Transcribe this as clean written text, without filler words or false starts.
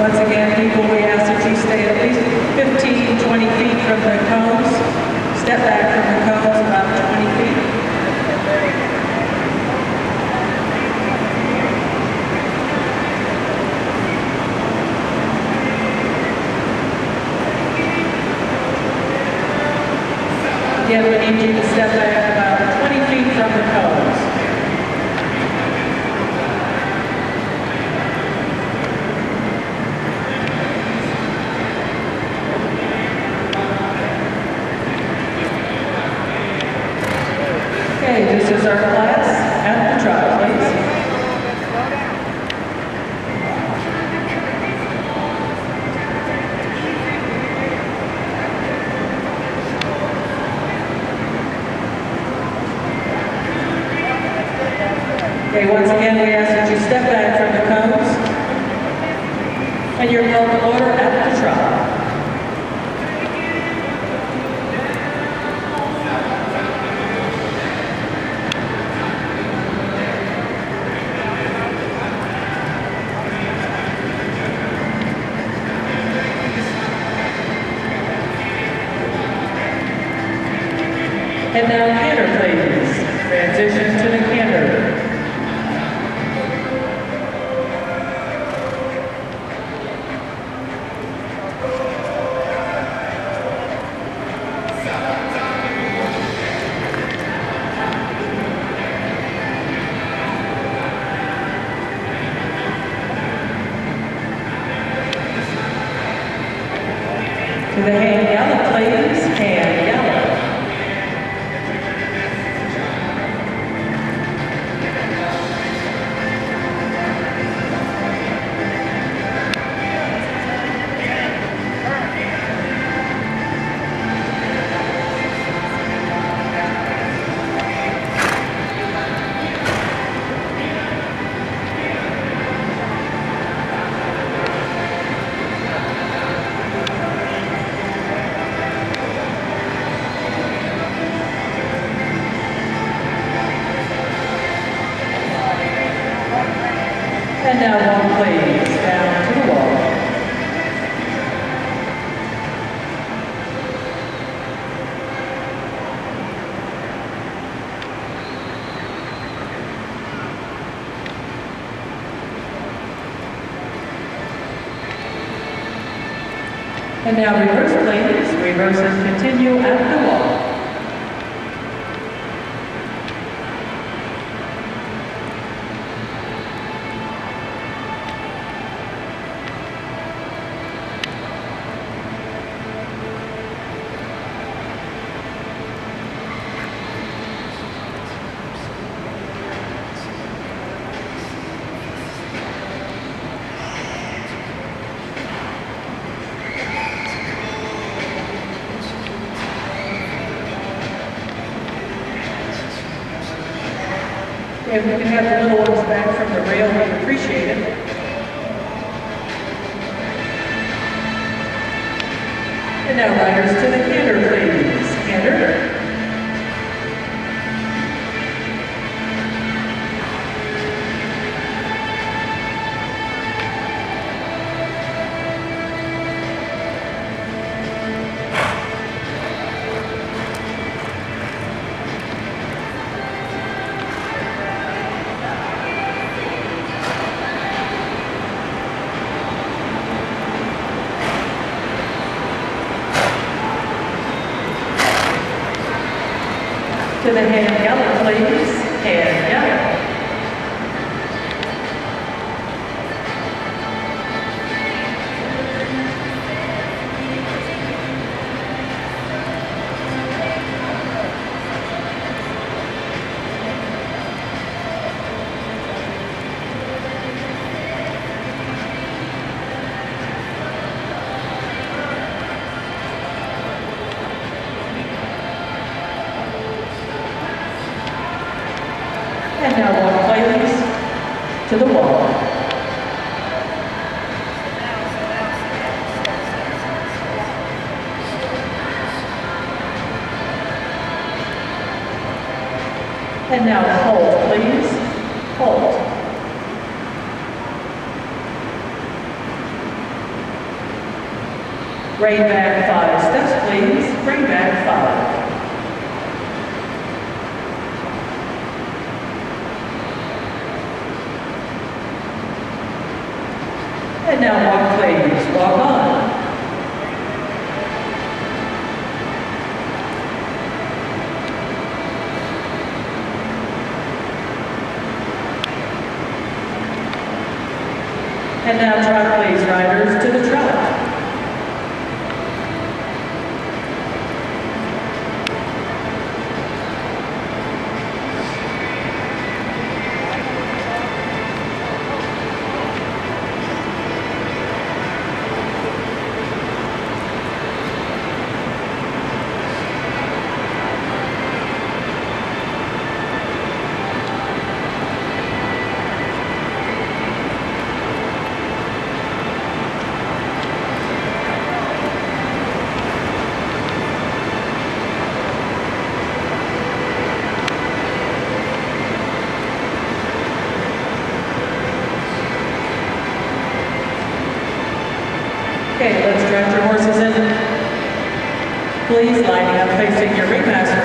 Once again, people, we ask that you stay at least 15, 20 feet from the cones. Step back from the cones about 20 feet. Again, we need you to step back about 20 feet from the cones. Okay, this is our class at the trot, please. Okay, once again, we ask that you step back from the cones and you're held to order at the trot. And now canter, please. Transition to the canter. To the hand gallop, please. Hand gallop. And now walk, please, down to the wall. And now reverse, please. Reverse and continue at the wall. If we can have the little ones back from the rail, we'd appreciate it. And now riders to the canter, please. Canter. To the hand gallop, please. Hand gallop. And now walk, please, to the wall. And now hold, please. Hold. Bring back 5 steps, please. Bring back 5. And now walk, please. Walk on. And now trot, please, riders, to the trot. Okay, let's direct your horses in. Please lining up facing your ringmaster.